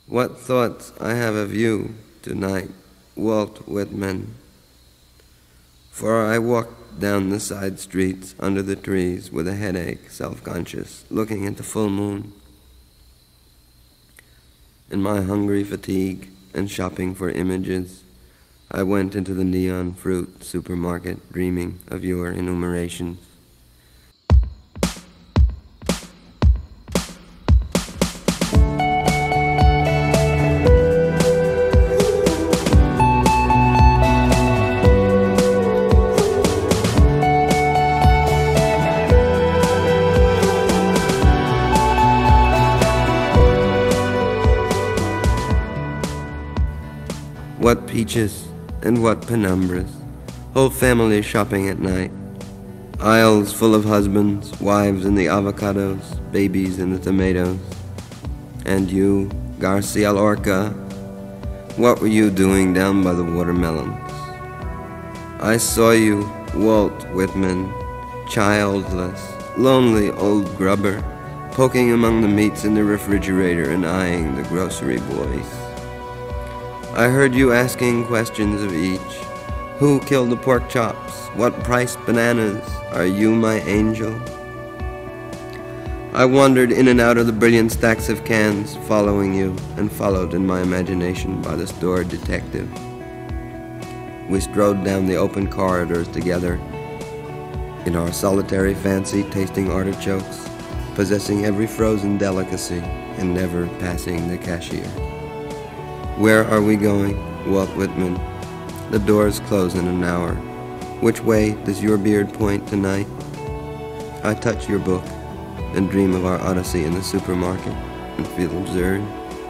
What thoughts I have of you tonight, Walt Whitman. For I walked down the side streets under the trees with a headache, self-conscious, looking at the full moon. In my hungry fatigue and shopping for images, I went into the neon fruit supermarket dreaming of your enumerations. What peaches and what penumbras, whole families shopping at night, aisles full of husbands, wives in the avocados, babies in the tomatoes. And you, Garcia Lorca, what were you doing down by the watermelons? I saw you, Walt Whitman, childless, lonely old grubber, poking among the meats in the refrigerator and eyeing the grocery boys. I heard you asking questions of each. Who killed the pork chops? What price bananas? Are you my angel? I wandered in and out of the brilliant stacks of cans, following you, and followed in my imagination by the store detective. We strode down the open corridors together, in our solitary fancy tasting artichokes, possessing every frozen delicacy, and never passing the cashier. Where are we going, Walt Whitman? The doors close in an hour. Which way does your beard point tonight? I touch your book and dream of our odyssey in the supermarket and feel absurd.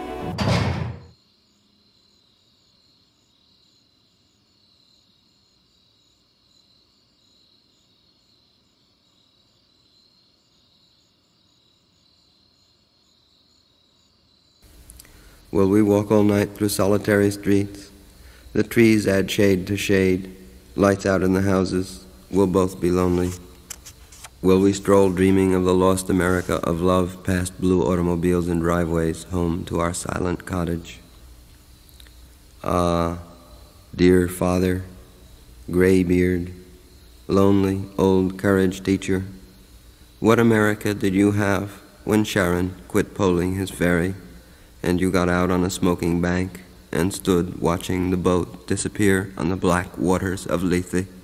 Will we walk all night through solitary streets? The trees add shade to shade, lights out in the houses. We'll both be lonely. Will we stroll dreaming of the lost America of love past blue automobiles and driveways home to our silent cottage? Ah, dear father, gray-beard, lonely old courage teacher, what America did you have when Sharon quit poling his ferry and you got out on a smoking bank and stood watching the boat disappear on the black waters of Lethe?